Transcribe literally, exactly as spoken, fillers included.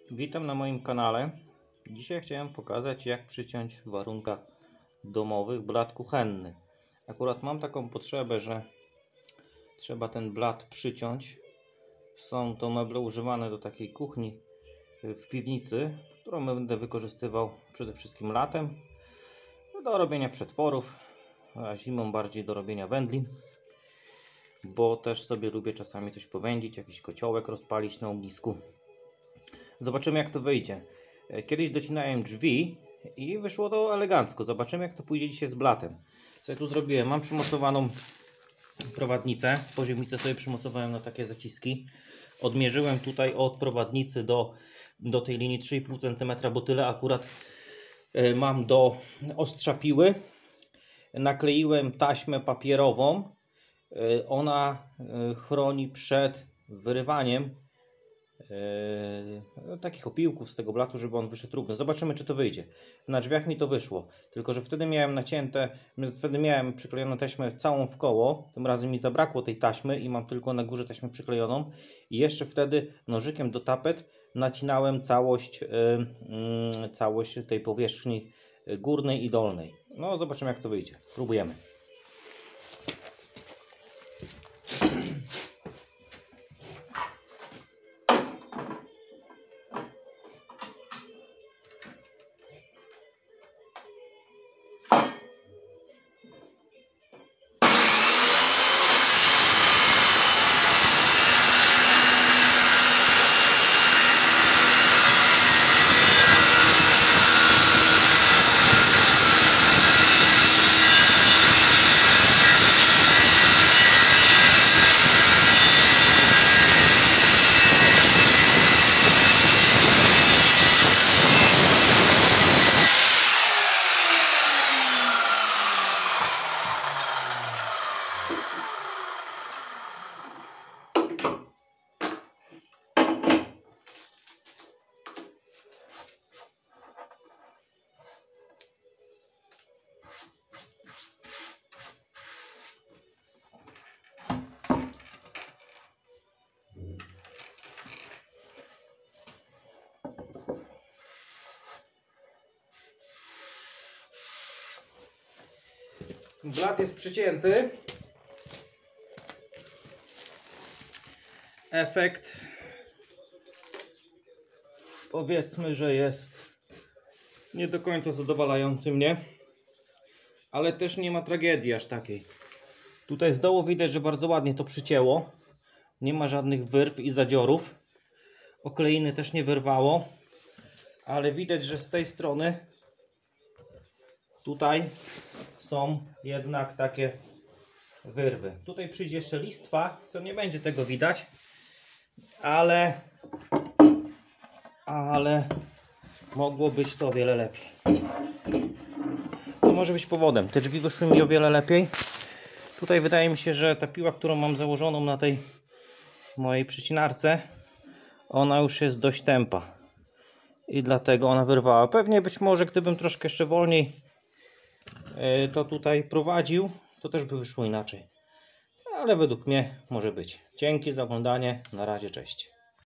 Witam na moim kanale. Dzisiaj chciałem pokazać, jak przyciąć w warunkach domowych blat kuchenny. Akurat mam taką potrzebę, że trzeba ten blat przyciąć. Są to meble używane do takiej kuchni w piwnicy, którą będę wykorzystywał przede wszystkim latem do robienia przetworów, a zimą bardziej do robienia wędlin, bo też sobie lubię czasami coś powędzić, jakiś kociołek rozpalić na ognisku. Zobaczymy, jak to wyjdzie. Kiedyś docinałem drzwi i wyszło to elegancko. Zobaczymy, jak to pójdzie dzisiaj z blatem. Co ja tu zrobiłem? Mam przymocowaną prowadnicę. Poziomnicę sobie przymocowałem na takie zaciski. Odmierzyłem tutaj od prowadnicy do, do tej linii trzy i pół centymetra, bo tyle akurat mam do ostrza piły. Nakleiłem taśmę papierową. Ona chroni przed wyrywaniem Yy, takich opiłków z tego blatu, żeby on wyszedł równo. Zobaczymy, czy to wyjdzie. Na drzwiach mi to wyszło, tylko że wtedy miałem nacięte, wtedy miałem przyklejoną taśmę całą w koło. Tym razem mi zabrakło tej taśmy i mam tylko na górze taśmę przyklejoną. I jeszcze wtedy nożykiem do tapet nacinałem całość, yy, yy, całość tej powierzchni górnej i dolnej. No, zobaczymy, jak to wyjdzie. Próbujemy. Blat jest przycięty. Efekt, powiedzmy, że jest nie do końca zadowalający mnie, ale też nie ma tragedii aż takiej. Tutaj z dołu widać, że bardzo ładnie to przycięło. Nie ma żadnych wyrw i zadziorów. Okleiny też nie wyrwało, ale widać, że z tej strony tutaj są jednak takie wyrwy. Tutaj przyjdzie jeszcze listwa, to nie będzie tego widać, ale ale mogło być to o wiele lepiej. To może być powodem. Te drzwi wyszły mi o wiele lepiej. Tutaj wydaje mi się, że ta piła, którą mam założoną na tej mojej przycinarce, ona już jest dość tępa i dlatego ona wyrwała. Pewnie być może gdybym troszkę jeszcze wolniej to tutaj prowadził, to też by wyszło inaczej. Ale według mnie może być. Dzięki za oglądanie. Na razie, cześć.